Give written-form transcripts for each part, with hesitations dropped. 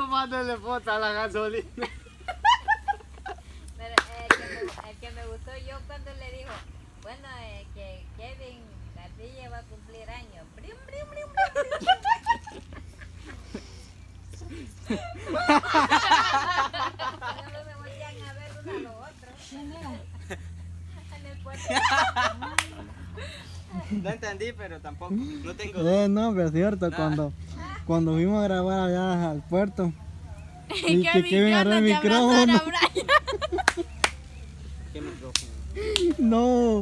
tomándole foto a la gasolina. Pero el que me gustó yo cuando le dijo, bueno, que Kevin Casilla va a cumplir años. Brim, brim, brim, brim, brim. Solo me voltean a ver uno a los otros. ¿Quién era? En el puerto. No entendí, pero tampoco. No tengo. No, pero es cierto, cuando fuimos a grabar allá al puerto. Y que Kevin agarró el micrófono. ¿Qué micrófono? No,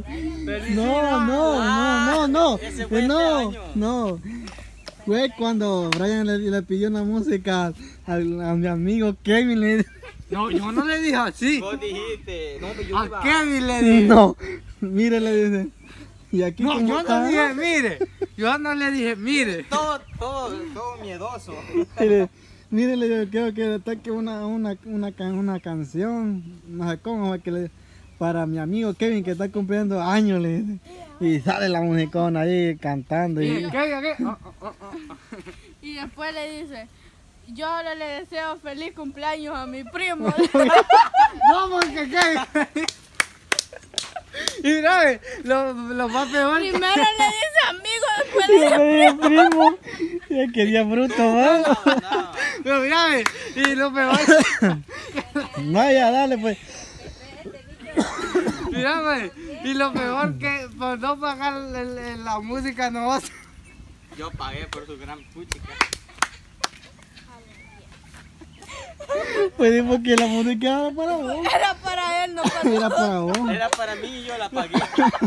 Ese fue este año. no. Fue cuando Brian le pidió una música a mi amigo Kevin. No, yo no le dije así. Vos dijiste. No, pero yo A iba. Kevin le dije. No, mire, le dice. Y aquí No, como yo no está, dije, mire. Yo no le dije, mire. Todo miedoso. mire, le digo, quiero que le toque una canción, no sé cómo, para mi amigo Kevin que está cumpliendo años, le dice. Y sale la musicona ahí cantando. ¿Qué? Y después le dice, yo ahora le deseo feliz cumpleaños a mi primo. No, porque Kevin. Y mira, lo más peor. Primero le dice amigo, después Y le dice... le dije primo. Y quería bruto, ¿vale? No. Pero mira, y lo peor. No, ya, dale, pues. Mírame, y lo peor que por no pagar la música no. Yo pagué por su gran puchica. Pues dijo que la música era para vos. Era para él, no para Era para vos. Era para mí y yo la pagué.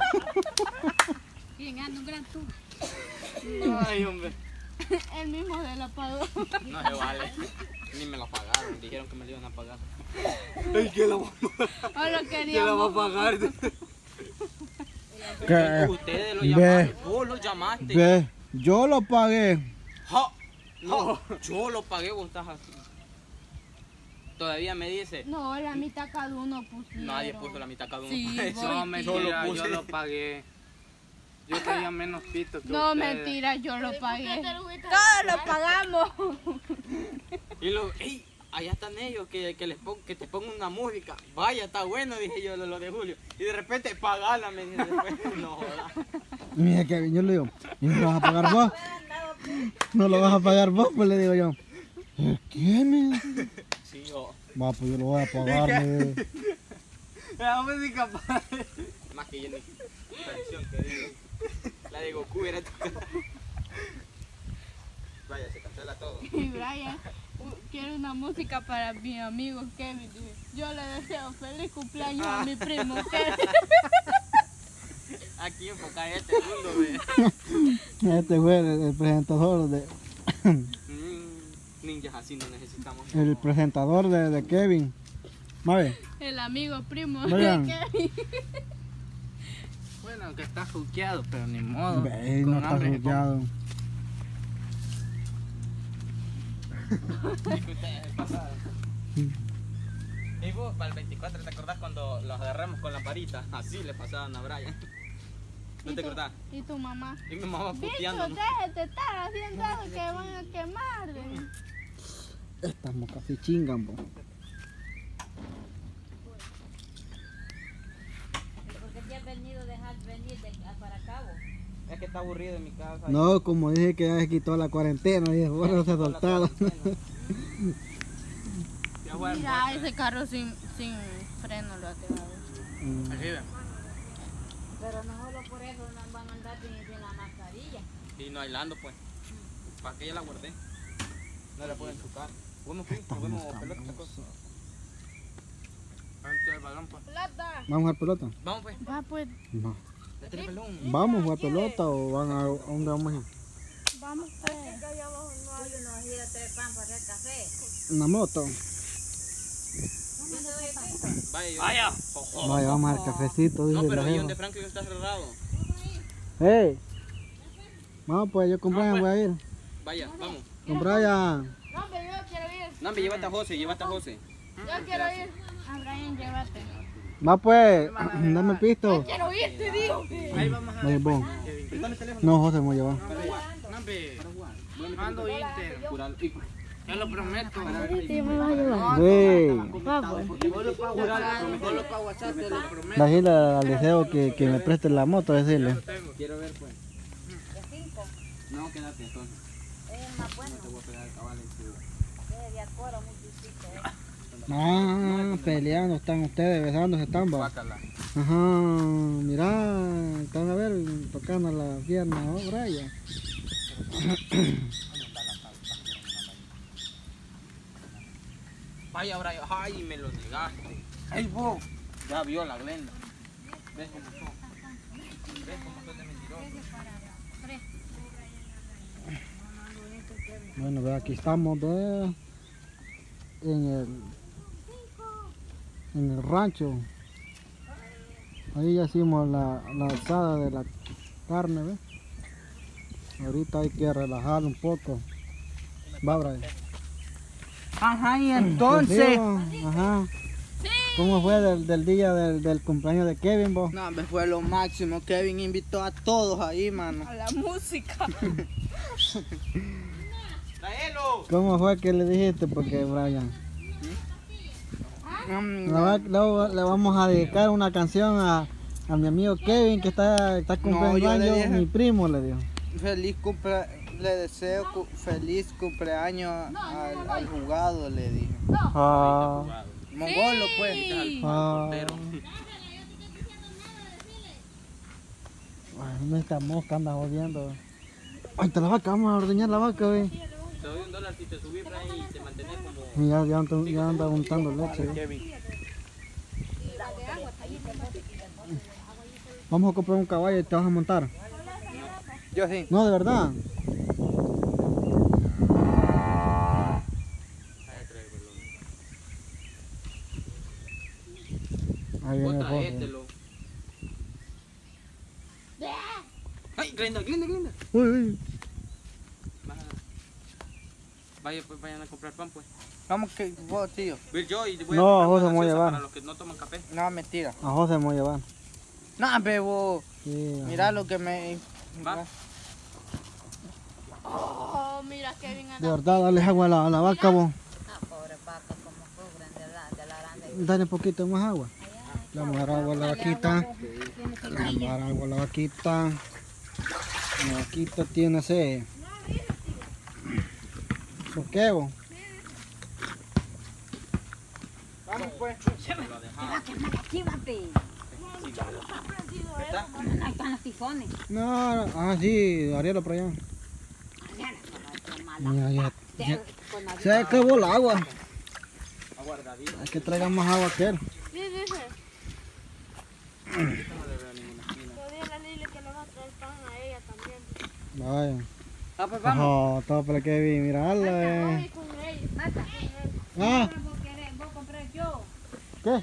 ¿Quién anda un gran tú? Ay, hombre. Él mismo se la pagó. No se vale. Ni me la pagaron. Dijeron que me la iban a pagar. Ay, ¿quién la va Solo a pagar? Ustedes lo Ve. llamaron. Vos lo llamaste. Ve, yo lo pagué. Ja. No, yo lo pagué. Vos estás así. Todavía me dice. No, la mitad cada uno pusieron. Nadie puso la mitad cada uno. Sí, Eso. vos. No, mentira, Yo lo yo puse. lo pagué. Yo tenía menos pito que No, ustedes. mentira, yo lo pagué. Todos lo pagamos. Y lo, ey, allá están ellos que te pongan una música. Vaya, está bueno, dije yo, lo de Julio. Y de repente, pagala, me dice después. No jodas. Mira, Kevin, yo le digo, ¿y no lo vas a pagar vos? ¿No lo vas a pagar vos? Pues le digo yo, ¿qué me? Sí, yo. Va, pues yo lo voy a pagar. le digo. La música para... Más que yo ni canción que digo. La de Goku era tu cara. Vaya, se cancela todo. Y Brian quiere una música para mi amigo Kevin. Dice, yo le deseo feliz cumpleaños a mi primo Kevin. Aquí enfoca este mundo, ve. Este fue el presentador Ninjas así no necesitamos. el presentador de Kevin. Mabe, El amigo primo Brian. de Kevin. Bueno, que está juqueado, pero ni modo. ve, Con no está hambre se jugueado. Y que ustedes se pasaron. Y vos, para el 24, ¿te acordás cuando los agarramos con la parita? Así le pasaban a Brian. ¿No te acordás? ¿Y tu mamá? Y mi mamá Bicho, puteando. déjate estar haciendo algo que van a quemar. Estas mocas se chingan, po. ¿Por qué te has venido dejar venir para Cabo? Es que está aburrido en mi casa. No, como dije que ya se quitó la cuarentena, dije, bueno, se soltaron. Ya voy a Mira, ese carro sin freno lo ha quedado. Así ve. Pero no solo por eso no van a andar sin la mascarilla. Y no bailando, pues. ¿Para qué ya la guardé? No la pueden tocar. Bueno, sí, nos vemos pelota, esta cosa. Antes del balón, pues. Plata. ¿Vamos a jugar pelota? Vamos, pues. Va pues, No. Date el pelón. ¿Vamos a jugar pelota o van a dónde vamos a ir? vamos pues. Julio nos iba a traer pan para hacer café. Una moto. ¿No te doy piso? Vaya, Vaya. Vaya, vamos al cafecito, No, dice pero la ahí jefa. donde Franklin está cerrado. Hey. Vamos pues, yo con Brian voy a ir. Vaya, vamos. Con Brian. No, pero yo quiero ir. No, me llévate a José, llévate a José. Yo quiero ir. A Brian, llévate. Va pues, dame pisto. Quiero ir, te digo. Ahí vamos a Vaya, vos. Préstame el teléfono. No, José me lleva. No, hombre. Mando Inter. Curalo. Y Te lo prometo. Sí, me vas a llevar. Güey. Va, pues. Solo para WhatsApp te lo prometo. Decirle al Liceo que me preste la moto, decirle. Quiero ver pues. De 5. No, quédate entonces. Es más bueno. Te voy a pegar el caballo encima. Es de acoro muy difícil. Ah, peleando están ustedes, besándose están, va. Guácala. Ajá, mira, están a ver, tocando la pierna, ¿no, Brian? Vaya, Brian. Ay, me lo negaste. ¡Ey, vos! Ya vio la Glenda. ¿Ves cómo son? ¿Ves cómo son de mentirosos? Bueno, ve, aquí estamos en el rancho. Ahí ya hicimos la asada de la carne, ¿ves? Ahorita hay que relajar un poco. Va, Brian. Ajá, y entonces. Ajá. ¿Cómo fue del día del cumpleaños de Kevin, vos? No, me fue lo máximo. Kevin invitó a todos ahí, mano. A la música. ¡Traelo! ¿Cómo fue que le dijiste? Porque, Brian, le vamos a dedicar una canción a mi amigo Kevin que está cumpliendo yo le años, dije. mi primo le dijo. Le deseo feliz cumpleaños al jugado, le dije. Ah, Mongolo, pues. ah. Ay, no, esta mosca anda jodiendo. Ay, te la vaca, vamos a ordeñar la vaca, ve. Te doy $1 si te subís, Brian, y te mantenés como... Y ya anda untando leche. ve. Kevin. Vamos a comprar un caballo y te vas a montar. Yo sí. No, de verdad. Ahí viene el Vos Jorge. traételo. ¡Ay, Glenda, Glenda, Glenda! Uy, uy. Vaya, pues vayan a comprar pan, pues. Vamos que vos, tío. Voy yo y voy No, a José, comprar me voy a una gaseosa llevar. para los que no toman café. No, mentira. A José me voy a llevar. No, bebo. Sí, ajá. Mira lo que me. Va. Oh, mira, Kevin De anda. verdad, dale agua a la vaca, vos. Ah, pobre vaca, como cobran de la grande. Dale un poquito más agua. Le vamos a dar agua a la vaquita. Le vamos a dar agua a la vaquita. La vaquita tiene sed. ¿Por qué, vos? Vamos, pues. Chívate. ¿Está? Ahí están los tifones. No, sí, Ariela por allá. Mira, ya se acabó el agua. Aguardadito. Hay que traigan más agua que él. Sí, dice. No le veo ninguna esquina. Yo dije a la Lili que le va a traer pan a ella también. Vaya. Ah, pues vamos. Ajá, todo para que vi, mirarla. Voy con ella. Mata. Ah, Vos querés, vos compré yo. ¿qué?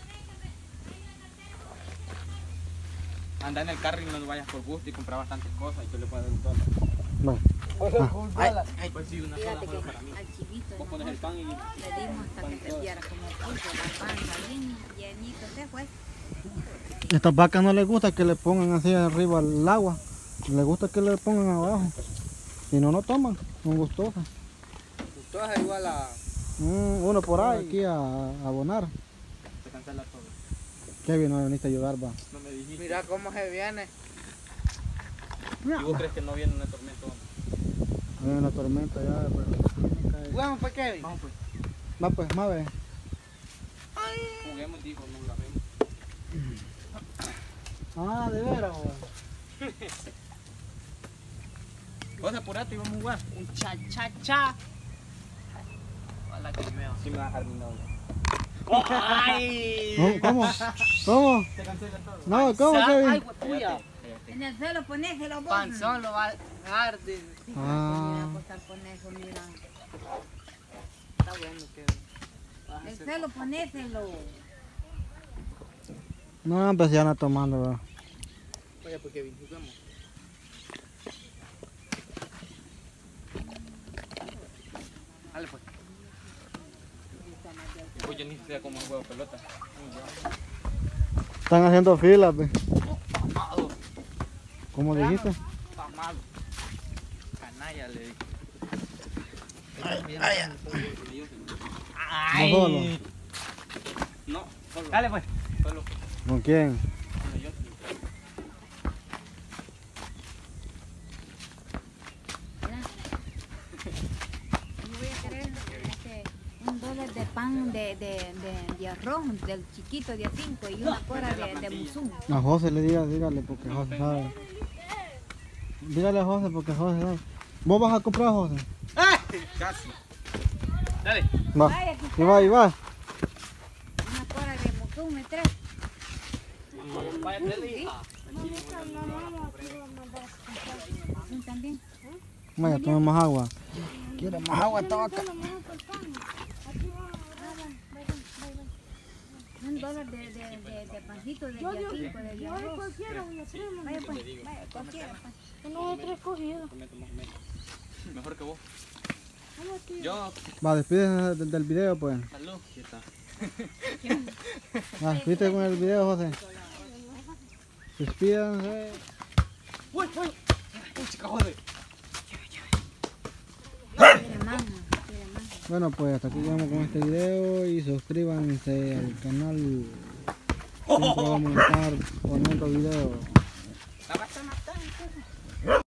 Anda en el carro y no lo vayas por gusto y comprar bastantes cosas y yo le puedo dar $1. Bueno. Ay, pues sí, una sola Fíjate que solo para mí. al chivito Vos pones el pan y... le dimos hasta que se viera como puso la panza bien llenito se fue. Estas vacas no les gusta que le pongan así arriba el agua. Les gusta que le pongan abajo. Si no, no toman. Son gustosas. Todas igual a. Uno por ahí. Aquí a abonar. Se cancela todo. Kevin, no viniste a ayudar, va. No me dijiste. Mira cómo se viene. ¿Y vos crees que no viene una tormenta? Hay una tormenta ya, pero... Vamos, pues, Kevin. Vamos pues. Va pues, mave. Juguemos, dijo, no grabemos. Ah, de veras, Vos apurate y vamos a jugar. Un cha-cha-cha. Hola, que me va. Sí me va a dejar mi novia. ¡Ay! ¿Cómo? ¿Cómo? Se cancela todo. No, ¿cómo, ¡Ay, Kevin? huepuya! Cállate. En el suelo ponéselo vos. Panzón lo va a dejar de. Mira, Ah, acostar con eso, mira. Está bueno, Kevin. Vas a El hacer- suelo ponéselo. no, pues ya anda tomando, va. Vaya, pues, Kevin, juguemos. Dale, pues. Pues yo ni sé cómo juego pelota. Están haciendo filas, pues. Pamado. ¿Cómo dijiste? Pamado. Canalla, le dije. ¿No solo? No, solo. Dale pues. Solo. ¿Con quién? Con yo. Yo voy a querer $1 de pan de arroz, del chiquito de 5 y una cora de musum. A José le dígale porque José sabe. Dígale a José porque José sabe. ¿Vos vas a comprar, José? Casi. Dale. Va. Vaya, aquí Y va, y va. una cora de musum, 3. Vaya, dale, hija. Musum también. Vaya, toma más agua. ¿Quiere más agua esta vaca? $1 de pancito de día 5 de día 2. Vaya pues, vaya, cualquiera. Pues. No hay 3 cogidos. Mejor que vos. Yo, Va, despídese del video, pues. salud. Aquí está. Va, despídete con el video, José. Despídanse. Uy, chica, joder. Quiere manga, quiere manga. Bueno, pues hasta aquí llegamos con este video y suscríbanse al canal. Siempre vamos a estar poniendo videos. La vas a matar.